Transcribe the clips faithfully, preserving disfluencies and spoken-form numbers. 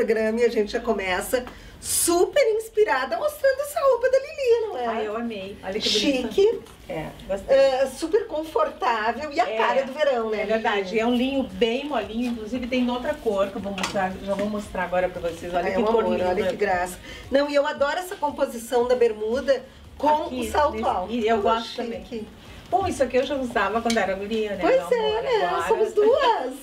programa e a gente já começa super inspirada mostrando essa roupa da Lili, não é? Ai, eu amei. Olha que chique. bonito. É, gostei. Uh, super confortável e a é, cara do verão, né? É verdade, é um linho bem molinho, inclusive tem outra cor que eu vou mostrar, já vou mostrar agora pra vocês. Olha Ai, que é um cor amor, linda. olha que graça. Não, e eu adoro essa composição da bermuda com Aqui, o salto nesse, alto. E eu oh, gosto chique. também. Bom, isso aqui eu já usava quando era guria, né? Pois meu é, amor, né? agora. Somos duas.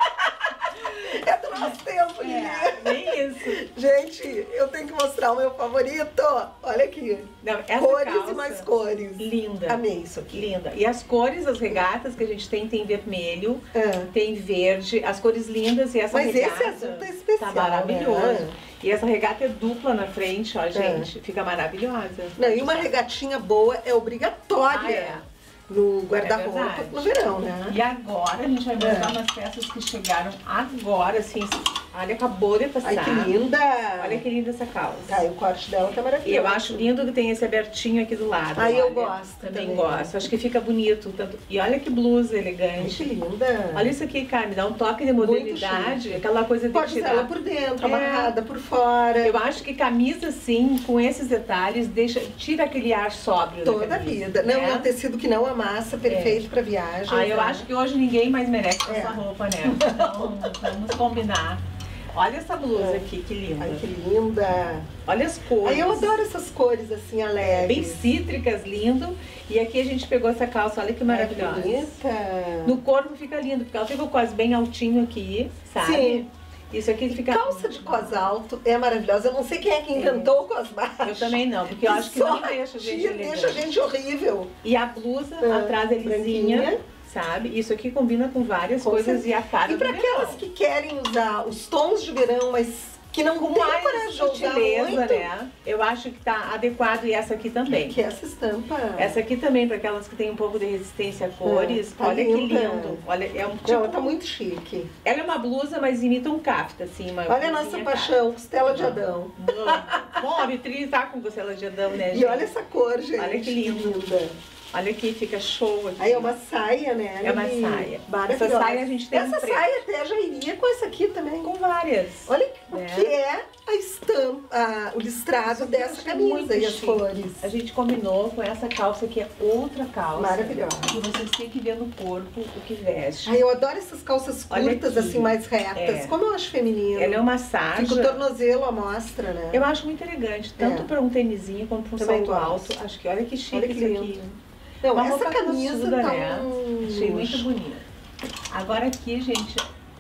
É do nosso tempo, Lili. É, bem isso. Gente, eu tenho que mostrar o meu favorito. Olha aqui. Não, essa cores calça, e mais cores. Linda. Amei isso aqui. Linda. E as cores, as regatas que a gente tem, tem vermelho, É. tem verde, as cores lindas e essa Mas regata. esse azul tá especial, Tá maravilhoso. né? E essa regata é dupla na frente, ó, gente. É. Fica maravilhosa. Não, e uma regatinha boa é obrigatória. Ah, é. No guarda-roupa É no verão, né? E agora a gente vai mostrar É. umas peças que chegaram agora, assim. Olha, acabou de passar. Ai, que linda! Olha que linda essa calça. Tá, e o corte dela tá maravilhoso. E eu acho lindo que tem esse abertinho aqui do lado. Ai, eu olha. gosto Também, também. gosto. Acho que fica bonito. Tanto... E olha que blusa Ai, elegante. que linda! Olha isso aqui, cara, me dá um toque de modernidade. Aquela coisa de Pode usar tirar. ela por dentro, É. amarrada por fora. Eu acho que camisa, assim, com esses detalhes, deixa, tira aquele ar sóbrio. Toda da a camisa, vida. Não, né? é um tecido que não amassa, perfeito pra viagem. Ah, eu né? acho que hoje ninguém mais merece essa É. roupa, né? Então, vamos combinar. Olha essa blusa É. aqui, que linda. Ai, que linda! Olha as cores. Ai, eu adoro essas cores assim, Bem alegres. cítricas, lindo. E aqui a gente pegou essa calça, olha que maravilhosa. Ai, que bonita. No corpo fica lindo, porque ela fica quase bem altinho aqui, sabe? Sim. Isso aqui fica... Calça de cos alto é maravilhosa. Eu não sei quem é que inventou o cos baixo. Eu também não, porque eu acho que não deixa a gente tira, elegante. deixa a gente horrível. E a blusa É, atrás é lisinha, branquinha. sabe? Isso aqui combina com várias Com coisas certeza. e a cara E para do aquelas verão. que querem usar os tons de verão, mas que não Com têm mais coragem de usar sutileza, muito, né? Eu acho que tá adequado, e essa aqui também. que essa estampa... Essa aqui também, para aquelas que têm um pouco de resistência a cores. É, tá olha que linda. lindo. Olha, é um tipo... Não, ela tá muito chique. Ela é uma blusa, mas imita um cafta, assim. Uma Olha a nossa blusinha paixão, costela de Adão. cafta. Bom, a vitrine tá com costela de Adão, né, gente? E olha essa cor, gente. Olha que lindo. linda. Olha aqui, fica show aqui. Aí é uma saia, né? É uma Lili? saia. Maravilhosa. Essa saia a gente tem Essa um preto. saia até já iria com essa aqui também. Com várias. Olha o né? que é a estampa, a- o listrado dessa Eu achei muito camisa e as chique. cores. A gente combinou com essa calça que é outra calça. Maravilhosa. E vocês têm que ver no corpo o que veste. Ai, eu adoro essas calças Olha curtas, aqui. assim, mais retas. É. Como eu acho feminino. Ela é uma sarja. Fica o tornozelo à mostra, né? Eu acho muito elegante, tanto É. para um tênisinho quanto para um Também salto gosto. alto. Acho que olha que chique Olha que isso lindo. aqui. Não, Uma essa roupa camisa classuda, tá né? um Achei muito luxo. bonita. Agora aqui, gente,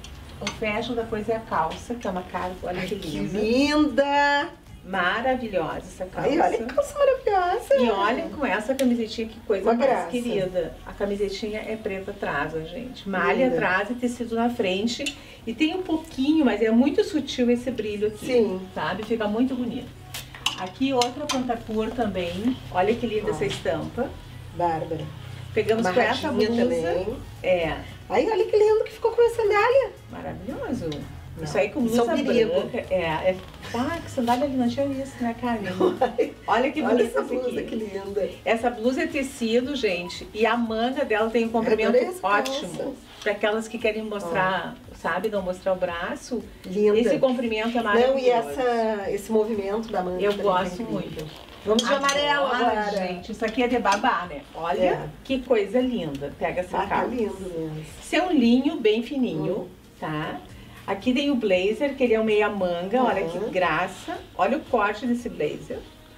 o fashion da coisa é a calça, que é uma calça, olha Ai, que que linda. linda! Maravilhosa essa calça. Ai, olha que calça maravilhosa! E olha com essa camisetinha, que coisa Uma mais graça. querida. A camisetinha é preta atrás, ó, gente. Malha Linda. atrás e tecido na frente. E tem um pouquinho, mas é muito sutil esse brilho aqui. Sim. Sabe? Fica muito bonito. Aqui outra plantacur também. Olha que linda Ó. essa estampa. Bárbara. Pegamos com essa Amarradinha blusa. também. É, Ai, olha que lindo que ficou com essa sandália. maravilhoso. Não, Isso aí com isso é um blusa perigo. branca. É, é. Ah, que sandália ali, não tinha isso, né, Carmen? Olha que Olha bonita essa essa blusa, aqui. que linda. Essa blusa é tecido, gente, e a manga dela tem um comprimento adorei essa ótimo. calça. Para aquelas que querem mostrar, sabe, não mostrar o braço. Linda. Esse comprimento é maravilhoso. Não, e essa, esse movimento da manga Eu também tá gosto incrível. muito. Vamos de amarelo agora. Gente, isso aqui é de babá, né? Olha É. que coisa linda. Pega essa Ah, tá calça. lindo mesmo. Isso é um linho bem fininho, Uhum. tá? Aqui tem o blazer, que ele é um meia manga, olha que Uhum. graça. Olha o corte desse blazer.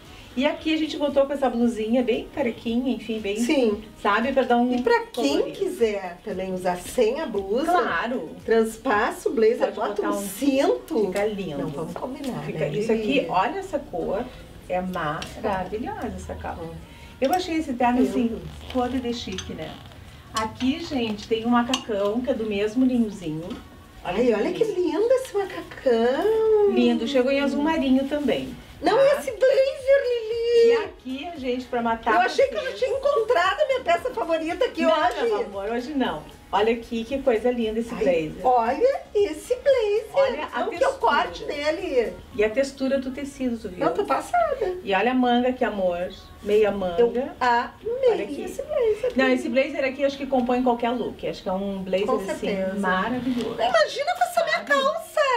E aqui a gente botou com essa blusinha bem carequinha, enfim, bem, Sim. sabe, para dar um E pra quem colorido. quiser também usar sem a blusa, Claro, transpassa o blazer, Pode bota botar um, um- cinto. fica lindo. Não, vamos combinar, Fica- né? isso aqui, olha essa cor, é maravilhosa essa calça. Eu achei esse terno assim, Lindo. todo de chique, né? Aqui, gente, tem um macacão que é do mesmo linhozinho. Ai, olha que lindo esse macacão. Lindo, chegou em azul marinho também. Não, tá? esse blazer, E Lili. aqui, a gente, pra matar Eu achei que eu já vocês- tinha encontrado a minha peça favorita aqui não, hoje. meu amor, hoje não. Olha aqui, que coisa linda esse Ai, blazer. olha esse blazer. Olha a Não, que é o textura. corte dele. E a textura do tecido, tu viu? Eu tô passada. E olha a manga, que amor. Meia manga. Eu Olha amei aqui. esse blazer. Não, esse blazer aqui acho que compõe qualquer look. Acho que é um blazer Com assim, certeza. maravilhoso. Imagina com essa minha calça.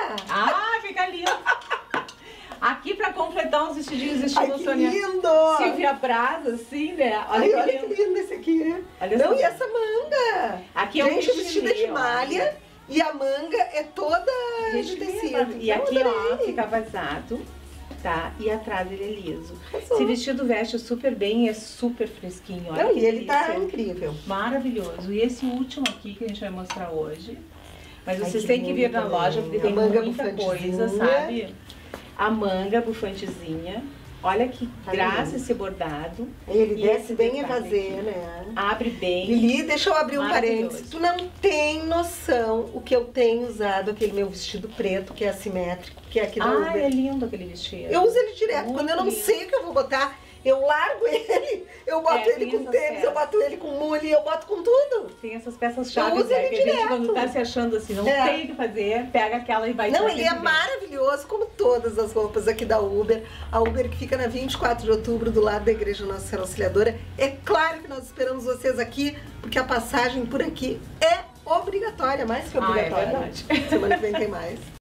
Ah, fica lindo. Aqui pra completar uns vestidinhos estilo Ai, que Sônia lindo! Silvia Braz, assim, né? Olha, Olha, Ai, que, olha lindo. que lindo esse aqui. Olha Não, essa e essa manga? Aqui é um Gente, vestida de ó. malha e a manga é toda de tecido. E aqui, Eu ó, adorei. fica vazado, tá? E atrás ele é liso. Arrasou. Esse vestido veste super bem e é super fresquinho. Olha Não, que e ele tá delícia. incrível. Maravilhoso. E esse último aqui que a gente vai mostrar hoje. Mas Ai, vocês que têm que vir lindo na também. loja porque A tem manga muita bufantezinha. coisa, sabe? A manga bufantezinha. Olha que Ai, graça lindo. esse bordado. Ele E desce esse bem detalhe evasê, aqui. né? Abre bem. Lili, deixa eu abrir um Maravilhoso. parênteses. Tu não tem noção o que eu tenho usado, aquele meu vestido preto, que é assimétrico, que é aqui da Ah, Uber. é lindo aquele vestido. Eu uso ele direto. Muito Quando eu não lindo. sei o que eu vou botar, eu largo ele, eu boto É, ele tem com essas tênis, eu peças. boto ele com mule, eu boto com tudo. Tem essas peças Eu chaves, uso né? ele Que a gente, direto. quando tá se achando assim, não É. tem o que fazer, pega aquela e vai Não, pra ele é sempre. maravilhoso, como todas as roupas aqui da Uber. A Uber que fica na vinte e quatro de outubro, do lado da Igreja Nossa Senhora Auxiliadora. É claro que nós esperamos vocês aqui, porque a passagem por aqui é obrigatória, mais que Ah, é obrigatória. verdade. Semana que vem tem mais.